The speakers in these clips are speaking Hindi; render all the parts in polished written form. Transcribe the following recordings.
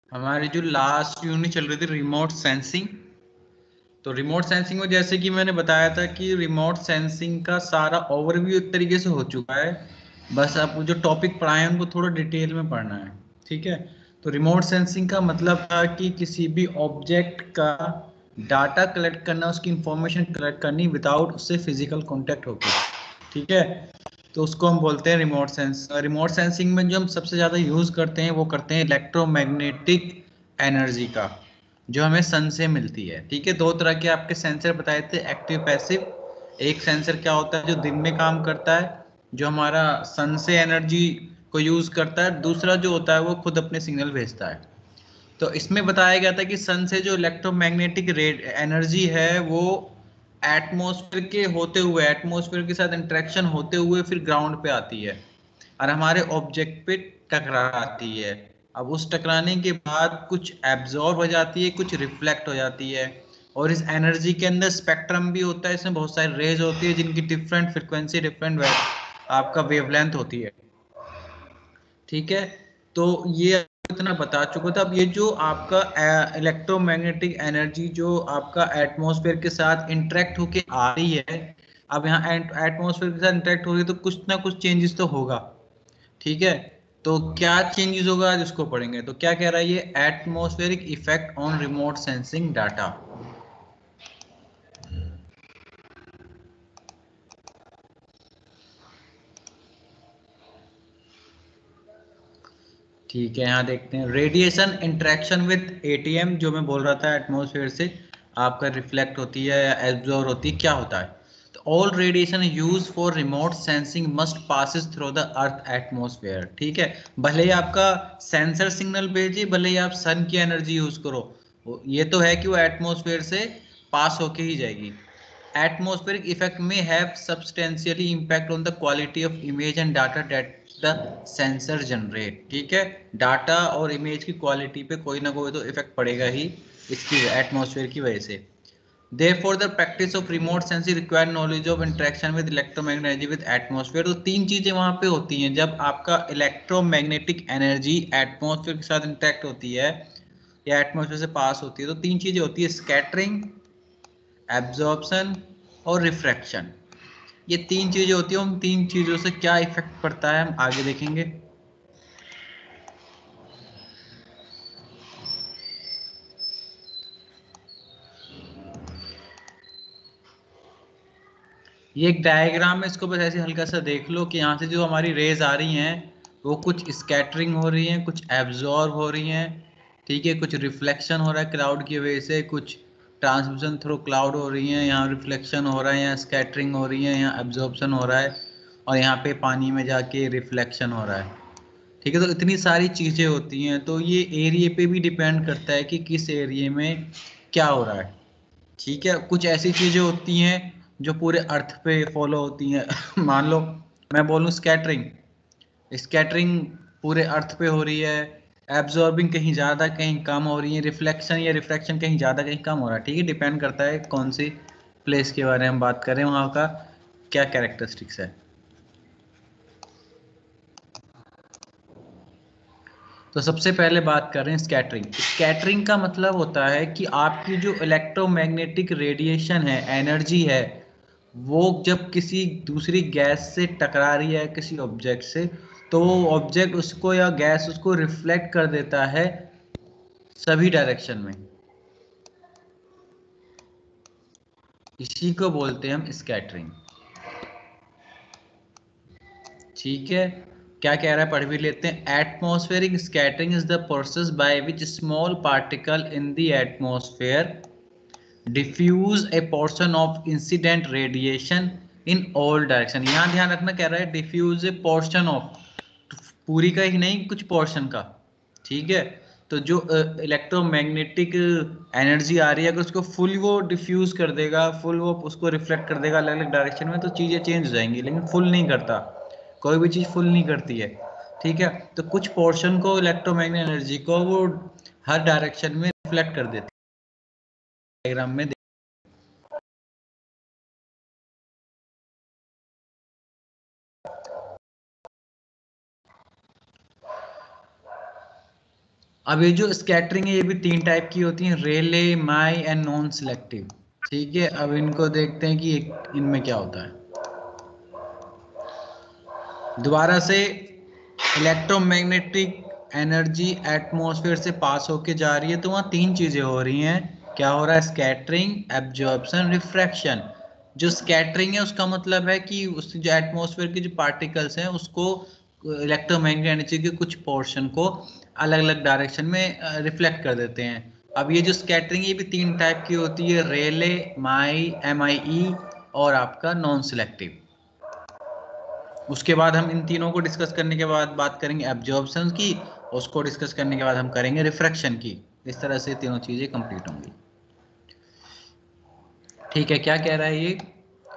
हमारी जो लास्ट यूनिट चल रही थी रिमोट सेंसिंग, तो रिमोट सेंसिंग में जैसे कि मैंने बताया था कि रिमोट सेंसिंग का सारा ओवरव्यू एक तरीके से हो चुका है। बस आप जो टॉपिक पढ़ाए हैं उनको थोड़ा डिटेल में पढ़ना है। ठीक है। तो रिमोट सेंसिंग का मतलब था कि किसी भी ऑब्जेक्ट का डाटा कलेक्ट करना, उसकी इंफॉर्मेशन कलेक्ट करनी विदाउट उससे फिजिकल कांटेक्ट होकर। ठीक है। तो उसको हम बोलते हैं रिमोट सेंस। रिमोट सेंसिंग में जो हम सबसे ज़्यादा यूज़ करते हैं वो करते हैं इलेक्ट्रोमैग्नेटिक एनर्जी का, जो हमें सन से मिलती है। ठीक है। दो तरह के आपके सेंसर बताए थे, एक्टिव पैसिव। एक सेंसर क्या होता है जो दिन में काम करता है, जो हमारा सन से एनर्जी को यूज़ करता है। दूसरा जो होता है वो खुद अपने सिग्नल भेजता है। तो इसमें बताया गया था कि सन से जो इलेक्ट्रोमैग्नेटिक रेड एनर्जी है वो एटमॉस्फेयर के होते हुए, एटमॉस्फेयर के साथ इंटरेक्शन होते हुए फिर ग्राउंड पे आती है और हमारे ऑब्जेक्ट पे टकराती है। अब उस टकराने के बाद कुछ एब्जॉर्ब हो जाती है, कुछ रिफ्लेक्ट हो जाती है। और इस एनर्जी के अंदर स्पेक्ट्रम भी होता है, इसमें बहुत सारी रेज होती है जिनकी डिफरेंट फ्रिक्वेंसी, डिफरेंट आपका वेवलेंथ होती है। ठीक है। तो ये इतना बता चुका था। अब ये जो आपका इलेक्ट्रोमैग्नेटिक एनर्जी जो आपका एटमॉस्फेयर के साथ इंटरेक्ट होके आ रही है, अब यहाँ एटमॉस्फेयर के साथ इंटरेक्ट हो रही है तो कुछ ना कुछ चेंजेस तो होगा। ठीक है। तो क्या चेंजेस होगा आज उसको पढ़ेंगे। तो क्या कह रहा है ये, atmospheric effect on remote sensing data. ठीक है। यहाँ देखते हैं रेडिएशन इंटरेक्शन विद एटीएम, जो मैं बोल रहा था एटमॉस्फेयर से आपका रिफ्लेक्ट होती है या एब्जॉर्ब होती है, क्या होता है। तो all radiation use for remote sensing must passes through the earth atmosphere. ठीक है। भले ही आपका सेंसर सिग्नल भेजे, भले ही आप सन की एनर्जी यूज करो, ये तो है कि वो एटमॉस्फेयर से पास होके ही जाएगी। Atmospheric effect may have substantially impact on the quality of image and data that the sensor generate। ठीक है। डाटा और इमेज की क्वालिटी पे कोई ना कोई तो इफेक्ट पड़ेगा ही इसकी एटमॉस्फेयर की वजह से। Therefore, the practice of remote sensing require knowledge of interaction with electromagnetic energy with atmosphere। तो तीन चीजें वहां पे होती हैं जब आपका इलेक्ट्रोमैग्नेटिक एनर्जी एटमॉस्फेयर के साथ इंटरेक्ट होती है या एटमॉस्फेयर से पास होती है। तो तीन चीजें होती है, स्कैटरिंग, एब्जॉर्प्शन और रिफ्रैक्शन। ये तीन चीजें होती हैं। उन तीन चीजों से क्या इफेक्ट पड़ता है हम आगे देखेंगे। ये एक डायग्राम है, इसको बस ऐसे हल्का सा देख लो कि यहाँ से जो हमारी रेज आ रही हैं वो कुछ स्कैटरिंग हो रही हैं, कुछ एब्जॉर्ब हो रही हैं। ठीक है। कुछ रिफ्लेक्शन हो रहा है क्लाउड की वजह से, कुछ ट्रांसमिशन थ्रू क्लाउड हो रही हैं, यहाँ रिफ्लेक्शन हो रहा है, यहाँ स्कैटरिंग हो रही है, यहाँ एब्जॉर्प्शन हो रहा है, और यहाँ पे पानी में जाके रिफ्लेक्शन हो रहा है। ठीक है। तो इतनी सारी चीजें होती हैं, तो ये एरिया पे भी डिपेंड करता है कि किस एरिया में क्या हो रहा है। ठीक है। कुछ ऐसी चीजें होती हैं जो पूरे अर्थ पे फॉलो होती हैं मान लो मैं बोलूँ स्कैटरिंग, स्कैटरिंग पूरे अर्थ पे हो रही है। एब्जॉर्बिंग कहीं ज़्यादा कहीं कम हो रही है। रिफ्लेक्शन या रिफ्रैक्शन कहीं ज़्यादा कहीं कम हो रहा है। ठीक है। डिपेंड करता है कौन सी प्लेस के बारे में हम बात करें, वहाँ का क्या कैरेक्टरिस्टिक्स है। तो सबसे पहले बात करें स्कैटरिंग। स्कैटरिंग का मतलब होता है कि आपकी जो इलेक्ट्रोमैग्नेटिक रेडिएशन है, एनर्जी है, वो जब किसी दूसरी गैस से टकरा रही है किसी ऑब्जेक्ट से, तो वो ऑब्जेक्ट उसको या गैस उसको रिफ्लेक्ट कर देता है सभी डायरेक्शन में। इसी को बोलते हैं हम स्कैटरिंग। ठीक है। क्या कह रहा है पढ़ भी लेते हैं। Atmospheric scattering is the process by which small particle in the atmosphere diffuse a portion of incident radiation in all direction. यहाँ ध्यान रखना, कह रहा है डिफ्यूज ए पोर्शन ऑफ, पूरी का ही नहीं कुछ पोर्शन का। ठीक है। तो जो इलेक्ट्रोमैग्नेटिक एनर्जी आ रही है अगर उसको फुल वो डिफ्यूज कर देगा, फुल वो उसको रिफ्लेक्ट कर देगा अलग अलग डायरेक्शन में, तो चीज़ें चेंज हो जाएंगी, लेकिन फुल नहीं करता। कोई भी चीज़ फुल नहीं करती है। ठीक है। तो कुछ पोर्शन को इलेक्ट्रोमैग्नेटिक एनर्जी को वो हर डायरेक्शन में रिफ्लेक्ट कर देती है। डायग्राम में अब ये जो स्कैटरिंग है ये भी 3 टाइप की होती है, Rayleigh, Mie and non selective. ठीक है, अब इनको देखते हैं कि इनमें क्या होता है। दोबारा से इलेक्ट्रोमैग्नेटिक एनर्जी एटमॉस्फेयर से पास होके जा रही है, तो वहाँ 3 चीजें हो रही हैं। क्या हो रहा है? Scattering, absorption, refraction. जो स्कैटरिंग है उसका मतलब है कि उस जो एटमॉस्फेयर के जो पार्टिकल्स हैं उसको इलेक्ट्रोमैग्नेटिक एनर्जी के कुछ पोर्शन को अलग अलग डायरेक्शन में रिफ्लेक्ट कर देते हैं। अब ये जो स्कैटरिंग ये भी 3 टाइप की होती है, रेले, माई, MIE और आपका नॉन सिलेक्टिव। उसके बाद हम इन तीनों को डिस्कस करने के बाद बात करेंगे एब्जॉर्प्शन की, उसको डिस्कस करने के बाद हम करेंगे रिफ्रैक्शन की। इस तरह से तीनों चीजें कंप्लीट होंगी। ठीक है, क्या कह रहा है ये?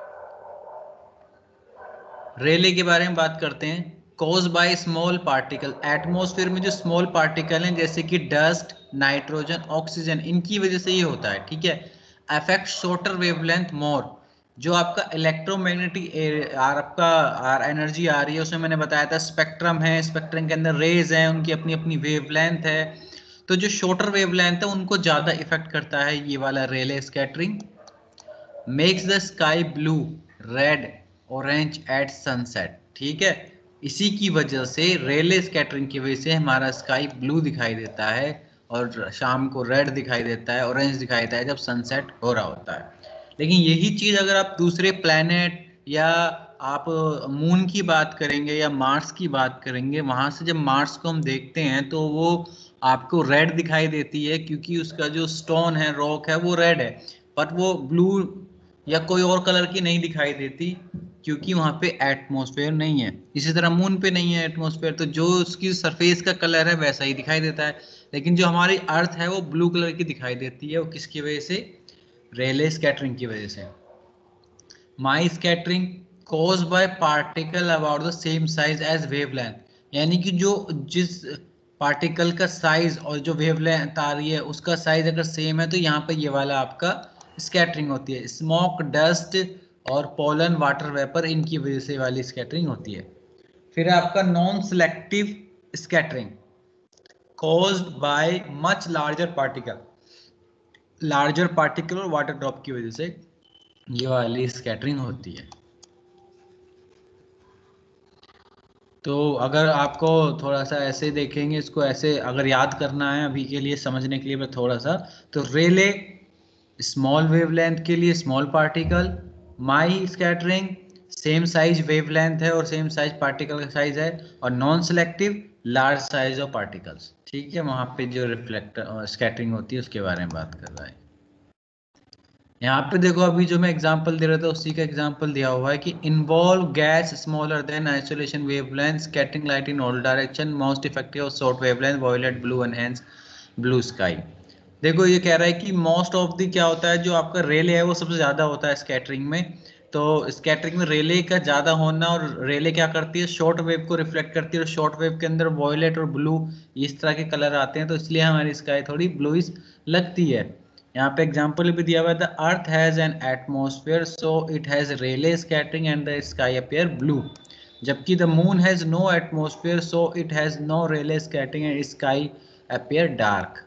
रेले के बारे में बात करते हैं। Cause by small particle, atmosphere में जो स्मॉल पार्टिकल हैं जैसे कि डस्ट, नाइट्रोजन, ऑक्सीजन, इनकी वजह से ये होता है। ठीक है, अफेक्ट शॉर्टर वेवलेंथ मोर। जो आपका इलेक्ट्रोमैग्नेटिक आपका एनर्जी आ रही है उसमें मैंने बताया था स्पेक्ट्रम है, स्पेक्ट्रम के अंदर रेज हैं, उनकी अपनी अपनी वेवलेंथ है। तो जो शॉर्टर वेवलेंथ है उनको ज्यादा इफेक्ट करता है ये वाला Rayleigh scattering. Makes the sky blue, red, orange at sunset. ठीक है, इसी की वजह से रेले स्कैटरिंग की वजह से हमारा स्काई ब्लू दिखाई देता है और शाम को रेड दिखाई देता है, ऑरेंज दिखाई देता है जब सनसेट हो रहा होता है। लेकिन यही चीज अगर आप दूसरे प्लैनेट या आप मून की बात करेंगे या मार्स की बात करेंगे, वहां से जब मार्स को हम देखते हैं तो वो आपको रेड दिखाई देती है क्योंकि उसका जो स्टोन है, रॉक है, वो रेड है। बट वो ब्लू या कोई और कलर की नहीं दिखाई देती क्योंकि वहां पे एटमॉस्फेयर नहीं है। इसी तरह मून पे नहीं है एटमॉस्फेयर, तो जो उसकी सरफेस का कलर है वैसा ही दिखाई देता है। लेकिन जो हमारी अर्थ है वो ब्लू कलर की दिखाई देती है, वो किसकी वजह से? रेले स्कैटरिंग की वजह से। Mie scattering cause by particle about the same size as wavelength. यानी कि जो जिस पार्टिकल का साइज और जो वेवलेंथ आ रही है उसका साइज अगर सेम है तो यहाँ पे ये वाला आपका स्कैटरिंग होती है। स्मोक, डस्ट और पोलन, वाटर वेपर, इनकी वजह से वाली स्कैटरिंग होती है। फिर आपका non selective scattering caused by much larger particle, larger particle और वाटर ड्रॉप की वजह से ये वाली स्कैटरिंग होती है। तो अगर आपको थोड़ा सा ऐसे देखेंगे, इसको ऐसे अगर याद करना है अभी के लिए, समझने के लिए मैं थोड़ा सा, तो रेले स्मॉल वेवलेंथ के लिए small particle, Mie scattering same size wavelength है और सेम साइज पार्टिकल का साइज है, और non selective large size of particles. ठीक है, वहां पे जो रिफ्लेक्टर स्कैटरिंग होती है उसके बारे में बात कर रहा है। यहाँ पे देखो अभी जो मैं एग्जांपल दे रहा था उसी का एग्जांपल दिया हुआ है कि involve gas smaller than isolation wavelength, scattering light in all direction, most effective short wavelength, violet, blue, enhance, blue sky. देखो ये कह रहा है कि मोस्ट ऑफ द क्या होता है, जो आपका रेले है वो सबसे ज्यादा होता है स्कैटरिंग में। तो स्कैटरिंग में रेले का ज्यादा होना, और रेले क्या करती है, शॉर्ट वेव को रिफ्लेक्ट करती है, और शॉर्ट वेव के अंदर वॉयलेट और ब्लू इस तरह के कलर आते हैं, तो इसलिए हमारी स्काई थोड़ी ब्लूइश लगती है। यहाँ पे एग्जांपल भी दिया हुआ है, the earth has an atmosphere so it has Rayleigh scattering and the sky appear blue, जबकि the moon has no atmosphere so it has no Rayleigh scattering and sky appear dark.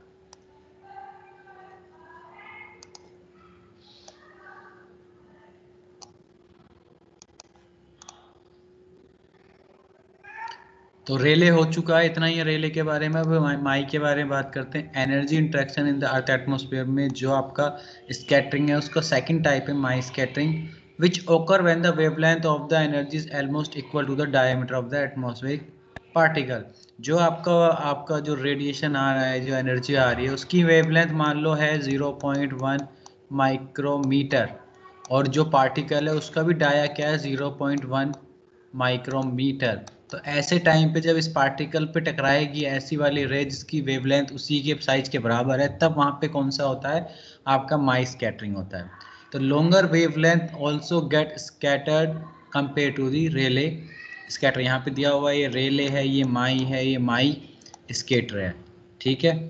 तो रेले हो चुका है, इतना ही रेले के बारे में। अब माई के बारे में बात करते हैं। Energy interaction in the earth atmosphere में जो आपका स्कैटरिंग है उसका सेकंड टाइप है माई scattering, which occur when the wavelength of the energy is almost equal to the diameter of the atmospheric particle. जो आपका आपका जो रेडिएशन आ रहा है, जो एनर्जी आ रही है, उसकी वेवलेंथ मान लो है 0.1 माइक्रोमीटर, और जो पार्टिकल है उसका भी डाया क्या है, 0.1 माइक्रोमीटर। तो ऐसे टाइम पे जब इस पार्टिकल पे टकराएगी ऐसी वाली रे जिसकी वेवलेंथ उसी के साइज के बराबर है, तब वहां पे कौन सा होता है, आपका माई स्कैटरिंग होता है। तो longer wavelength also get scattered compare to the Rayleigh scatter. यहाँ पे दिया हुआ है ये रेले है, ये माई है, ये माई स्कैटर है। ठीक है,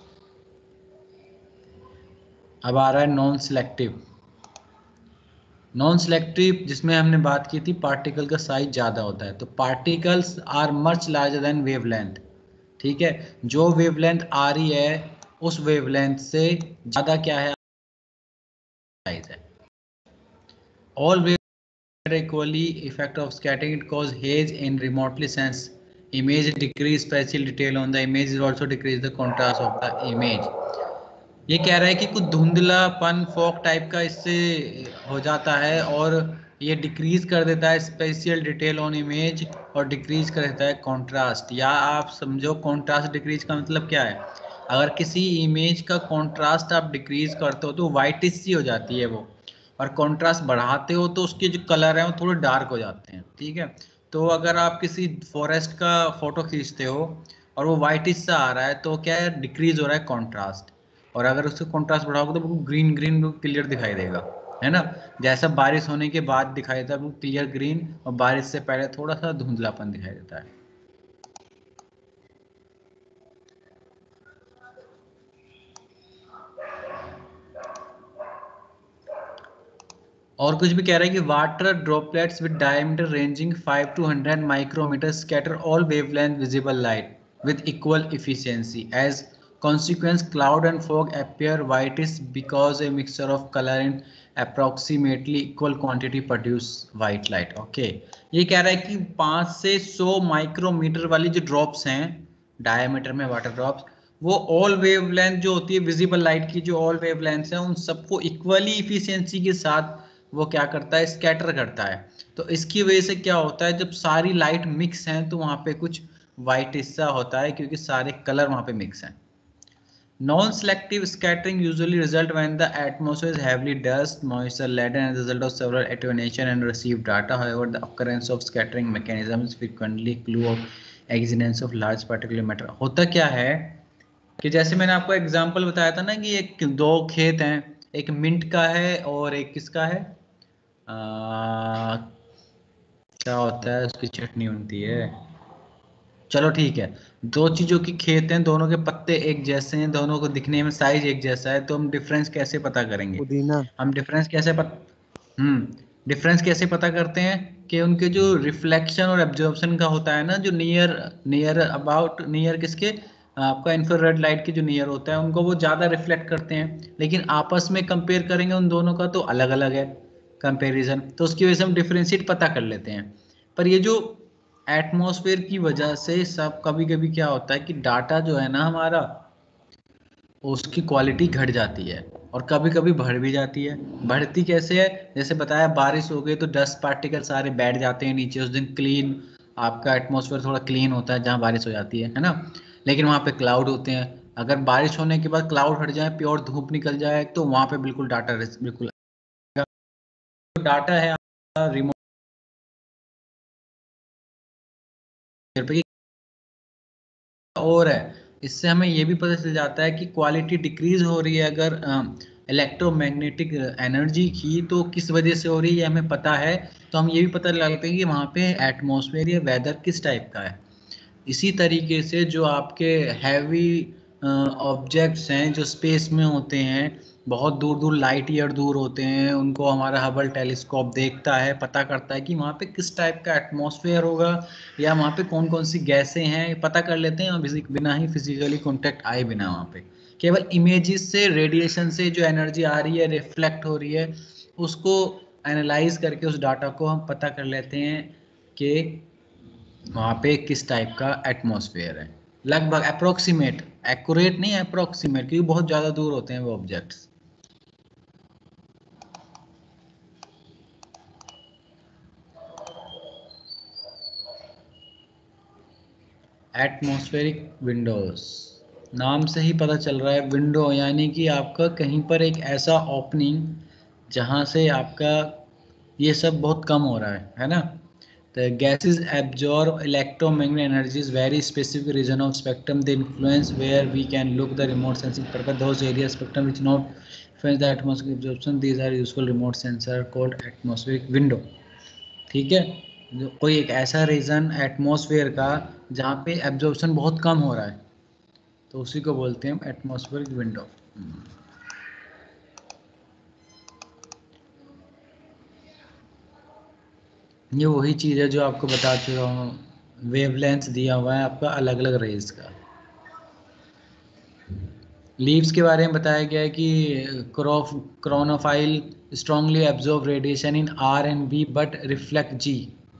अब आ रहा है नॉन सिलेक्टिव। नॉन सिलेक्टिव जिसमें हमने बात की थी पार्टिकल का साइज ज़्यादा होता है, तो particles are much larger than wavelength. ठीक है, जो वेवलेंथ आ रही है उस वेवलेंथ से ज़्यादा क्या है साइज है। All wave equally effect of scattering, it cause haze in remotely sense image, decrease spatial detail on the image, is also decrease the contrast of the image. ये कह रहा है कि कुछ धुंधलापन फॉग टाइप का इससे हो जाता है और ये डिक्रीज कर देता है स्पेशियल डिटेल ऑन इमेज और डिक्रीज कर देता है कॉन्ट्रास्ट। या आप समझो कॉन्ट्रास्ट डिक्रीज का मतलब क्या है, अगर किसी इमेज का कॉन्ट्रास्ट आप डिक्रीज करते हो तो वाइटिश सी हो जाती है वो, और कॉन्ट्रास्ट बढ़ाते हो तो उसके जो कलर हैं वो थोड़े डार्क हो जाते हैं। ठीक है, तो अगर आप किसी फॉरेस्ट का फोटो खींचते हो और वो वाइटिश सा आ रहा है तो क्या है, डिक्रीज हो रहा है कॉन्ट्रास्ट। और अगर उससे कॉन्ट्रास्ट बढ़ाओगे तो बिल्कुल ग्रीन ग्रीन क्लियर दिखाई देगा, है ना, जैसा बारिश होने के बाद दिखाई देता है बिल्कुल क्लियर ग्रीन, और बारिश से पहले थोड़ा सा धुंधलापन दिखाई देता है। और कुछ भी कह रहा है कि water droplets with diameter ranging 5 to 100 micrometer scatter all wavelength visible light with equal efficiency. As consequence, cloud and fog appear whitish because a mixture of color in approximately equal quantity produce white light. Okay, ये कह रहा है कि 5 से 100 माइक्रोमीटर वाली जो ड्रॉप्स हैं डायमीटर में वाटर ड्रॉप्स, वो ऑल वेवलेंथ जो होती है विजिबल लाइट की, जो ऑल वेवलेंथ्स हैं उन सबको इक्वली इफिशियंसी के साथ वो क्या करता है, स्कैटर करता है। तो इसकी वजह से क्या होता है, जब सारी लाइट मिक्स हैं तो वहां पे कुछ वाइट हिस्सा होता है क्योंकि सारे कलर वहां पे मिक्स हैं। Non selective scattering usually result when the atmosphere is heavily dust moisture laden as a result of several attenuation and received data. However, the occurrence of scattering mechanisms frequently clue of existence of large particular matter. होता क्या है कि जैसे मैंने आपको एग्जांपल बताया था ना कि एक दो खेत हैं, एक मिंट का है और एक किसका है, क्या होता है उसकी चटनी बनती है, चलो ठीक है, दो चीजों की खेत हैं, दोनों के पत्ते एक जैसे हैं, दोनों को दिखने में साइज एक जैसा है, तो हम डिफरेंस कैसे पता करेंगे, पुदीना। हम डिफरेंस कैसे डिफरेंस कैसे पता करते हैं कि उनके जो रिफ्लेक्शन और एब्जॉर्प्शन का होता है ना, जो नियर नियर अबाउट नियर किसके, आपका इंफ्रारेड लाइट के जो नियर होता है उनको वो ज्यादा रिफ्लेक्ट करते हैं, लेकिन आपस में कंपेयर करेंगे उन दोनों का तो अलग अलग है कंपैरिजन, तो उसकी वजह से हम डिफरेंशिएट पता कर लेते हैं। पर ये जो एटमॉस्फेयर की वजह से सब कभी कभी क्या होता है कि डाटा जो है ना हमारा, उसकी क्वालिटी घट जाती है और कभी कभी बढ़ भी जाती है। बढ़ती कैसे है, जैसे बताया बारिश हो गई तो डस्ट पार्टिकल सारे बैठ जाते हैं नीचे, उस दिन क्लीन आपका एटमॉस्फेयर थोड़ा क्लीन होता है जहाँ बारिश हो जाती है ना, लेकिन वहाँ पे क्लाउड होते हैं, अगर बारिश होने के बाद क्लाउड हट जाए प्योर धूप निकल जाए तो वहाँ पे बिल्कुल डाटा बिल्कुल डाटा है रिमोट पे। और है, इससे हमें ये भी पता चल जाता है कि क्वालिटी डिक्रीज हो रही है अगर इलेक्ट्रोमैग्नेटिक एनर्जी की, तो किस वजह से हो रही है ये हमें पता है, तो हम ये भी पता लगाते हैं कि वहाँ पे एटमॉस्फेयर या वेदर किस टाइप का है। इसी तरीके से जो आपके हैवी ऑब्जेक्ट्स हैं जो स्पेस में होते हैं, बहुत दूर दूर लाइट ईयर दूर होते हैं, उनको हमारा हबल टेलीस्कोप देखता है, पता करता है कि वहाँ पे किस टाइप का एटमॉस्फेयर होगा या वहाँ पे कौन कौन सी गैसें हैं, पता कर लेते हैं बिना ही फिजिकली कॉन्टेक्ट आए बिना, वहाँ पे केवल इमेजेस से रेडिएशन से जो एनर्जी आ रही है रिफ्लेक्ट हो रही है उसको एनालाइज करके उस डाटा को हम पता कर लेते हैं कि वहाँ पे किस टाइप का एटमॉस्फेयर है। लगभग अप्रोक्सीमेट, एक्यूरेट नहीं, अप्रोक्सीमेट, क्योंकि बहुत ज़्यादा दूर होते हैं वो ऑब्जेक्ट्स। एटमॉस्फेरिक विंडोज, नाम से ही पता चल रहा है विंडो यानी कि आपका कहीं पर एक ऐसा ओपनिंग जहाँ से आपका ये सब बहुत कम हो रहा है ना। The gases absorb electromagnetic energies, very specific region of spectrum they influence, where we can look the remote sensing purpose. Those areas spectrum which not influence the atmospheric absorption, these are useful remote sensor called atmospheric window. ठीक है, जो कोई एक ऐसा रीजन एटमॉस्फेयर का जहाँ पे एब्जॉर्प्शन बहुत कम हो रहा है तो उसी को बोलते हैं एटमॉस्फेरिक विंडो। ये वही चीज़ है जो आपको बता चुका हूँ, वेवलेंथ दिया हुआ है आपका अलग अलग रेज का। लीव्स के बारे में बताया गया है कि chlorophyll strongly absorb radiation in R and B but reflect G.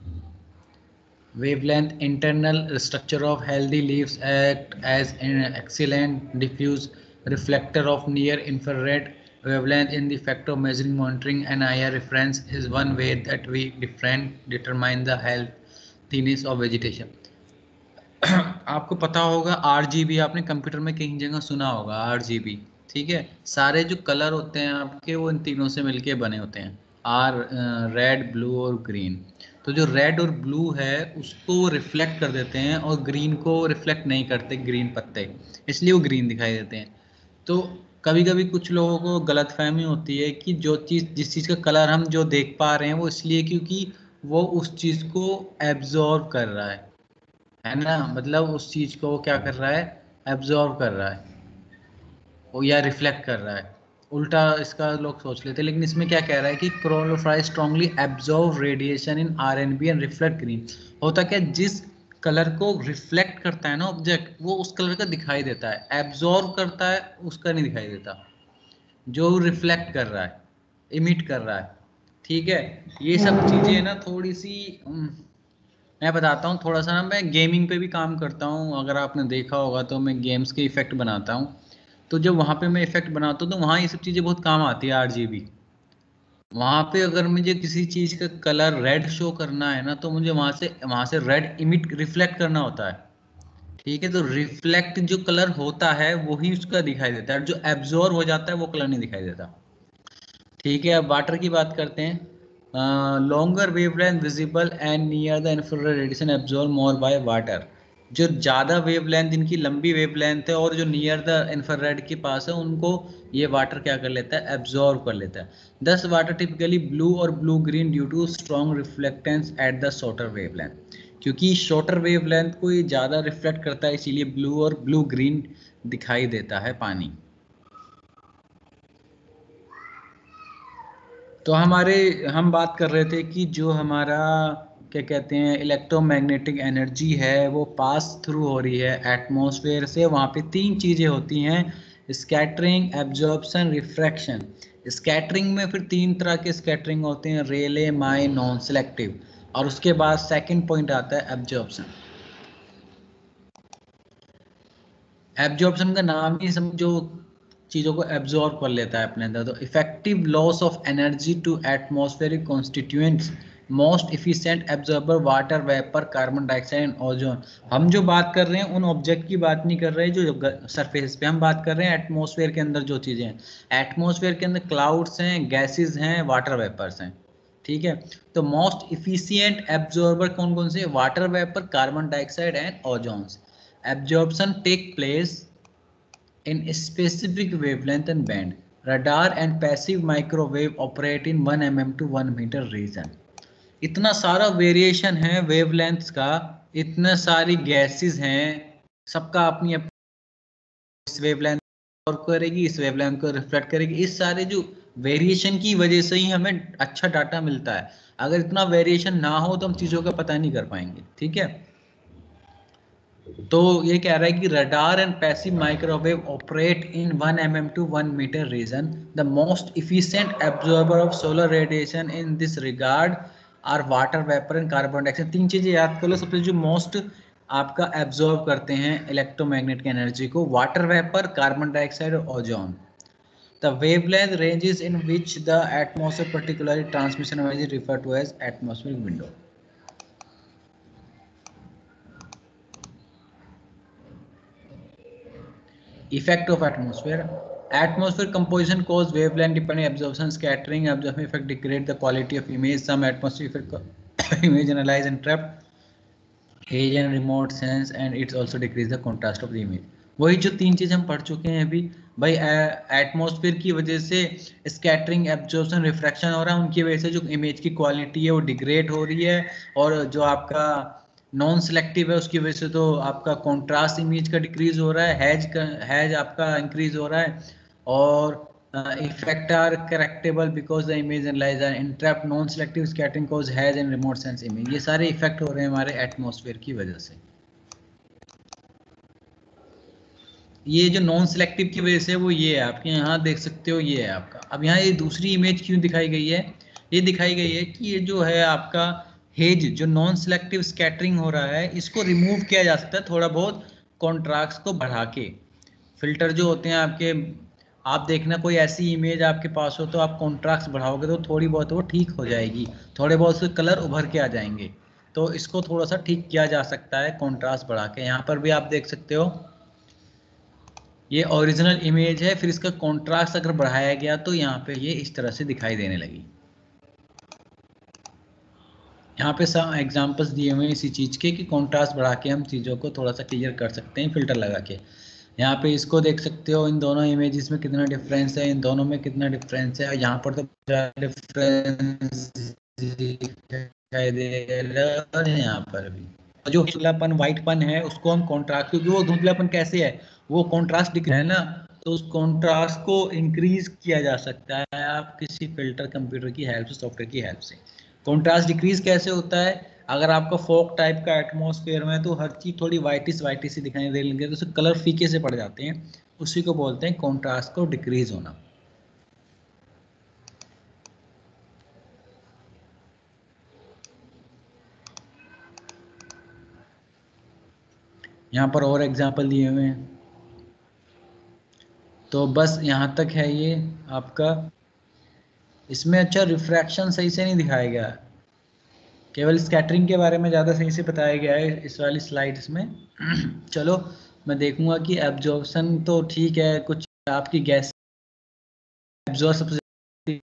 Wavelength internal structure of healthy leaves act as an excellent diffuse reflector of near infrared wavelength. In the fact of measuring, monitoring and IR reference is one way that we determine the healthiness of vegetation. आपको पता होगा RGB, आपने कंप्यूटर में कहीं जगह सुना होगा RGB, ठीक है। सारे जो कलर होते हैं आपके वो इन तीनों से मिलके बने होते हैं, रेड, ब्लू और ग्रीन। तो जो रेड और ब्लू है उसको रिफ्लेक्ट कर देते हैं और ग्रीन को रिफ्लेक्ट नहीं करते, ग्रीन पत्ते, इसलिए वो ग्रीन दिखाई देते हैं। तो कभी कभी कुछ लोगों को गलतफहमी होती है कि जो चीज़, जिस चीज़ का कलर हम जो देख पा रहे हैं वो इसलिए क्योंकि वो उस चीज़ को एब्जॉर्व कर रहा है ना, मतलब उस चीज़ को वो क्या कर रहा है, एब्जॉर्व कर रहा है वो, या रिफ्लेक्ट कर रहा है। उल्टा इसका लोग सोच लेते हैं, लेकिन इसमें क्या कह रहा है कि chlorophyll strongly absorb radiation in R and B and reflect green. होता क्या, जिस कलर को रिफ्लेक्ट करता है ना ऑब्जेक्ट, वो उस कलर का दिखाई देता है, एब्जॉर्व करता है उसका नहीं दिखाई देता, जो रिफ्लेक्ट कर रहा है, इमिट कर रहा है। ठीक है, ये सब चीज़ें ना थोड़ी सी मैं बताता हूँ। थोड़ा सा ना मैं गेमिंग पे भी काम करता हूँ, अगर आपने देखा होगा तो मैं गेम्स के इफेक्ट बनाता हूँ। तो जब वहाँ पे मैं इफेक्ट बनाता हूँ तो वहाँ ये सब चीज़ें बहुत काम आती है RGB। वहाँ पे अगर मुझे किसी चीज़ का कलर रेड शो करना है ना, तो मुझे वहाँ से रेड इमिट रिफ्लेक्ट करना होता है। ठीक है, तो रिफ्लेक्ट जो कलर होता है वही उसका दिखाई देता है, जो एब्जॉर्ब हो जाता है वो कलर नहीं दिखाई देता। ठीक है, अब वाटर की बात करते हैं। Longer wavelength visible and near the infrared radiation absorb more by water. जो ज़्यादा वेवलेंथ, इनकी लंबी वेवलेंथ है और जो नियर द इंफ्रारेड के पास है, उनको ये वाटर क्या कर लेता है, एब्जॉर्ब कर लेता है। दस वाटर टिपिकली ब्लू और blue green due to strong reflectance at the shorter wavelength. क्योंकि शॉर्टर वेवलेंथ को ये ज़्यादा रिफ्लेक्ट करता है, इसीलिए ब्लू और ब्लू ग्रीन दिखाई देता है पानी। तो हम बात कर रहे थे कि जो हमारा क्या कहते हैं इलेक्ट्रोमैग्नेटिक एनर्जी है वो पास थ्रू हो रही है एटमॉस्फेयर से। वहाँ पे तीन चीज़ें होती हैं, स्कैटरिंग, एब्जॉर्प्शन, रिफ्रैक्शन। स्कैटरिंग में फिर तीन तरह के स्कैटरिंग होते हैं, रेले, माई, नॉन सेलेक्टिव। और उसके बाद सेकंड पॉइंट आता है एब्जॉर्प्शन। एब्जॉर्प्शन का नाम ही समझो, चीज़ों को एब्जॉर्ब कर लेता है अपने अंदर। तो effective loss of energy to atmospheric constituents, most efficient absorber water vapour, carbon dioxide and ozone. हम जो बात कर रहे हैं उन ऑब्जेक्ट की बात नहीं कर रहे हैं जो सरफेस पे, हम बात कर रहे हैं एटमॉस्फेयर के अंदर जो चीज़ें हैं। एटमॉस्फेयर के अंदर क्लाउड्स हैं, गैसेज हैं, वाटर वेपर्स हैं। ठीक है, तो मोस्ट इफिशिएंट एब्जॉर्बर कौन कौन से, water vapour, carbon dioxide and ozones. Absorption take place in specific wavelength and band. Radar and passive microwave operate in 1 mm to 1 meter region. इतना सारा वेरिएशन है वेवलेंथ्स का, इतने सारी गैसेस हैं, सबका अपनी इस वेवलेंथ और करेगी, इस वेवलेंथ को रिफ्लेक्ट करेगी। इस सारे जो वेरिएशन की वजह से ही हमें अच्छा डाटा मिलता है। अगर इतना वेरिएशन ना हो तो हम चीज़ों का पता नहीं कर पाएंगे। ठीक है, तो ये कह रहा है कि radar and passive microwave operate in 1 mm to 1 metre region. The most efficient absorber of solar radiation in this regard are water vapour and carbon dioxide. तीन चीजें याद कर लो। सबसे जो मोस्ट आपका एब्जॉर्ब करते हैं इलेक्ट्रोमैग्नेटिक एनर्जी को, वाटर वेपर, कार्बन डाइऑक्साइड और ozone. The wavelength ranges in which the atmosphere particularly transmission energy refer to as atmospheric window. Effect of atmosphere. Atmosphere composition cause wavelength dependent absorption, scattering, absorption effect degrade the quality of image. Some atmosphere effect image analyze and trap haze and remote sense, and it's also decrease the contrast of the image. वही जो तीन चीज हम पढ़ चुके हैं अभी भाई। एटमॉस्फेयर की वजह से स्कैटरिंग, एब्जॉर्प्शन, रिफ्रैक्शन हो रहा है, उनकी वजह से जो इमेज की क्वालिटी है वो डिग्रेड हो रही है। और जो आपका नॉन सिलेक्टिव है उसकी वजह से तो आपका कॉन्ट्रास्ट इमेज का डिक्रीज हो रहा है, हैज आपका इंक्रीज हो रहा है। और effect are correctable because the image analyzer interrupt non-selective scattering cause has in remote sense image. ये सारे इफेक्ट हो रहे हैं हमारे एटमॉस्फेयर की वजह से। ये जो नॉन सिलेक्टिव की वजह से वो ये है, आपके यहाँ देख सकते हो ये है आपका। अब यहाँ ये दूसरी इमेज क्यों दिखाई गई है? ये दिखाई गई है कि ये जो है आपका हेज, जो नॉन सिलेक्टिव स्कैटरिंग हो रहा है, इसको रिमूव किया जा सकता है थोड़ा बहुत कॉन्ट्रास्ट को बढ़ा के। फिल्टर जो होते हैं आपके, आप देखना कोई ऐसी इमेज आपके पास हो तो आप कॉन्ट्रास्ट बढ़ाओगे तो थोड़ी बहुत वो ठीक हो जाएगी, थोड़े बहुत से कलर उभर के आ जाएंगे। तो इसको थोड़ा सा ठीक किया जा सकता है कॉन्ट्रास्ट बढ़ा के। यहाँ पर भी आप देख सकते हो ये ओरिजिनल इमेज है, फिर इसका कॉन्ट्रास्ट अगर बढ़ाया गया तो यहाँ पे ये इस तरह से दिखाई देने लगी। यहाँ पे सब एग्जांपल्स दिए हुए हैं इसी चीज़ के कि कॉन्ट्रास्ट बढ़ा के हम चीज़ों को थोड़ा सा क्लियर कर सकते हैं फिल्टर लगा के। यहाँ पे इसको देख सकते हो, इन दोनों इमेजेस में कितना डिफरेंस है, इन दोनों में कितना डिफरेंस है। यहाँ पर तो डिफरेंस दिखाई दे रहा है, यहाँ पर भी जो धुंधलापन वाइटपन है उसको हम कॉन्ट्रास्ट, क्योंकि वो धुंधलापन कैसे है, वो कॉन्ट्रास्ट दिख रहा है ना, तो उस कॉन्ट्रास्ट को इंक्रीज किया जा सकता है आप किसी फिल्टर कंप्यूटर की हेल्प से, सॉफ्टवेयर की हेल्प से। कॉन्ट्रास्ट डिक्रीज कैसे होता है? अगर आपका फॉग टाइप का एटमॉस्फेयर में तो हर चीज थोड़ी वाइटिस वाइटिस सी दिखाई देने लगे तो उससे कलर फीके से पड़ जाते हैं, उसी को बोलते हैं कॉन्ट्रास्ट को डिक्रीज होना। यहाँ पर और एग्जांपल दिए हुए हैं, तो बस यहाँ तक है ये आपका। इसमें अच्छा रिफ्रैक्शन सही से नहीं दिखाया गया, केवल स्कैटरिंग के बारे में ज़्यादा सही से बताया गया है इस वाली स्लाइड्स में। चलो मैं देखूंगा कि एब्जॉर्प्शन तो ठीक है, कुछ आपकी गैस एब्जॉर्ब सबसे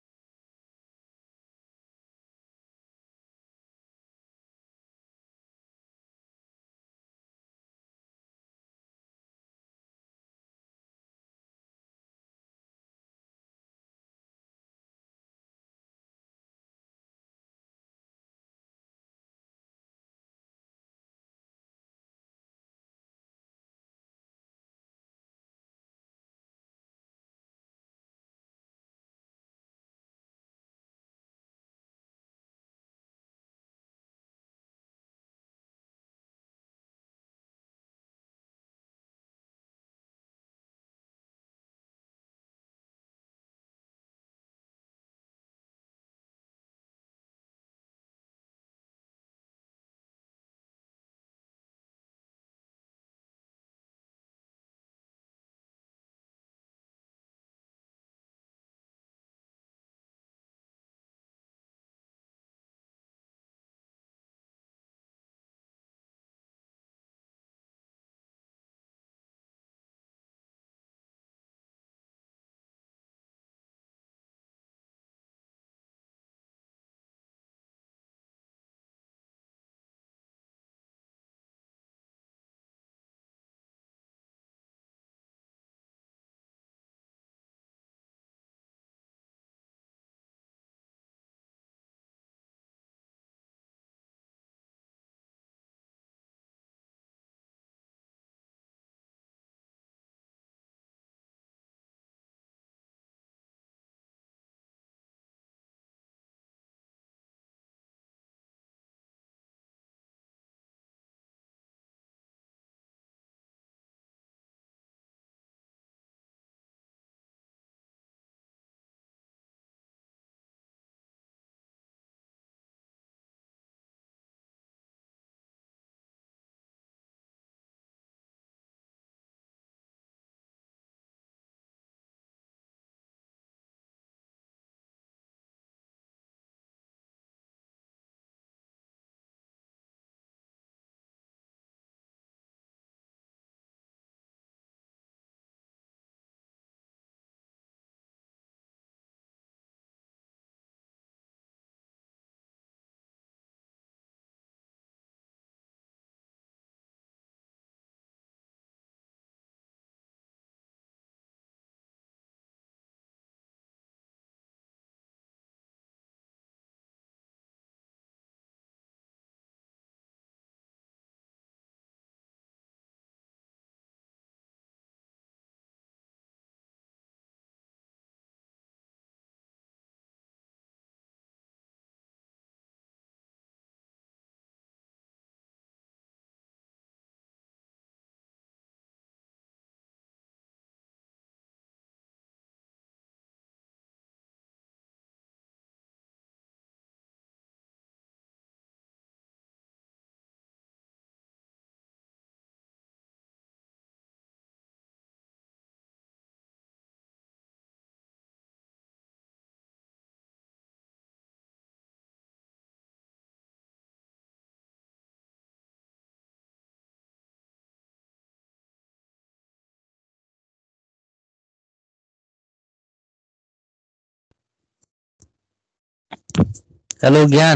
हेलो ज्ञान।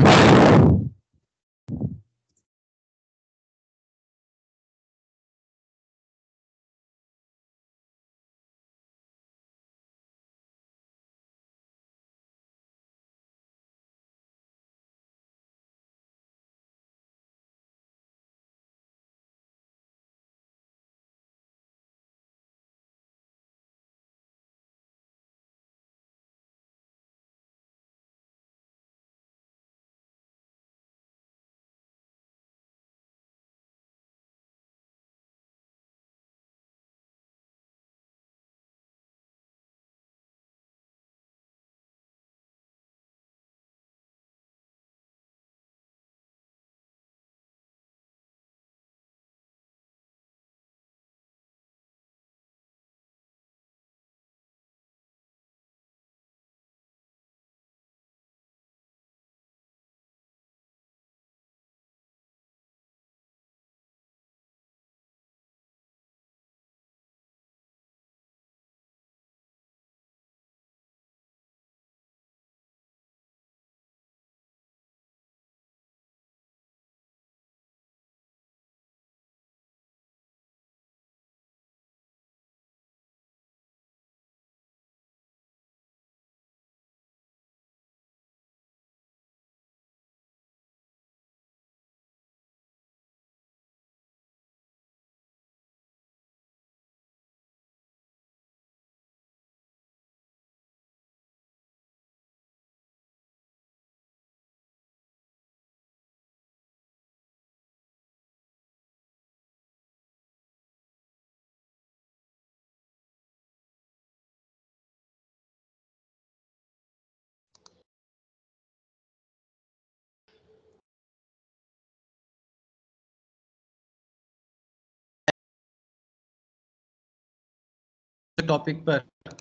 टॉपिक पर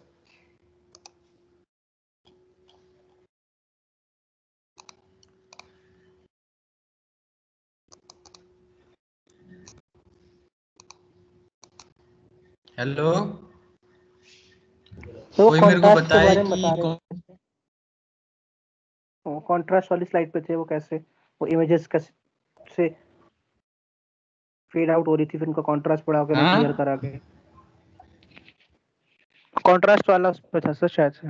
हेलो, तो कोई मेरे को कॉन्ट्रास्ट के बताए बारे में कि बता रहे थे, कॉन्ट्रास्ट वाली स्लाइड पे थे वो कैसे, वो इमेजेस कैसे फेड आउट हो रही थी, फिर उनका कॉन्ट्रास्ट बढ़ा के मैं क्लियर करा के, कॉन्ट्रास्ट वाला उस पे था सर शायद से।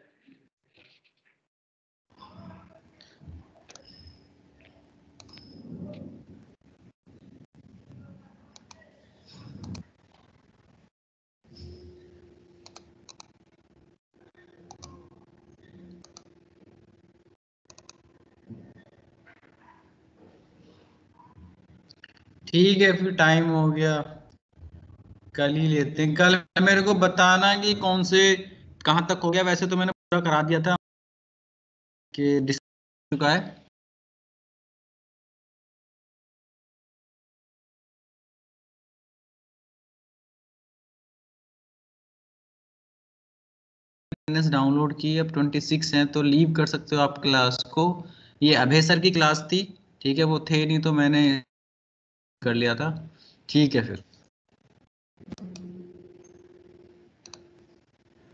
ठीक है, फिर टाइम हो गया, कल ही लेते हैं। कल मेरे को बताना कि कौन से कहाँ तक हो गया। वैसे तो मैंने पूरा करा दिया था कि डिस्कस चुका है। डाउनलोड की, अब 26 हैं तो लीव कर सकते हो आप क्लास को। ये अभय सर की क्लास थी, ठीक है, वो थे नहीं तो मैंने कर लिया था। ठीक है फिर।